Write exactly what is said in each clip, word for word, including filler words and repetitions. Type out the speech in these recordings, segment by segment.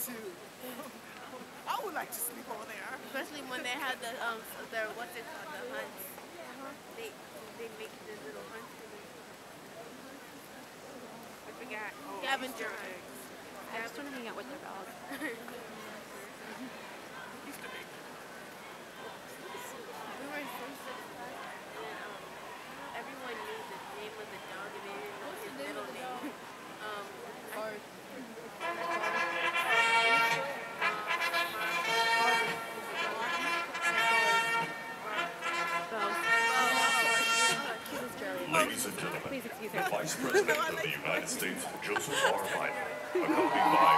too. I would like to sleep over there. Especially when they had the um the what's it called, the hunts. They they make the little hunts for them. I forgot. Oh, Scavenger Easter hunt. eggs. I just want to hang out with their dog. Easter egg. We were in first six class and um everyone knew the name of the dog and they didn't know his middle name. Um I, Ladies and gentlemen, Please excuse the her. Vice President of the United States, Joseph R. Biden, accompanied by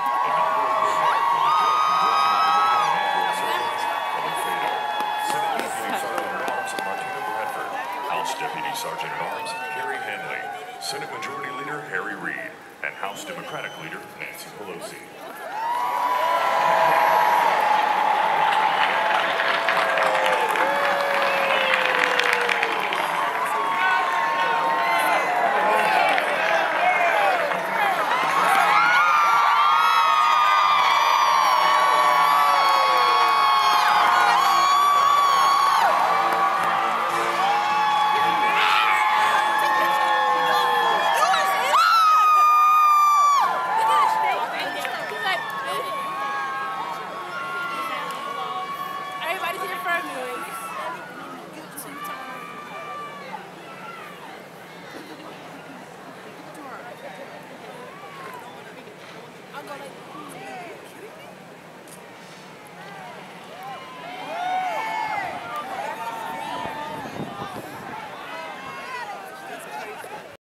Senate Deputy Sergeant-at-Arms Martina Bradford, House Deputy Sergeant-at-Arms Carrie Hanley, Senate Majority Leader Harry Reid, and House Democratic Leader Nancy Pelosi. everybody's here for a viewing. I'll go like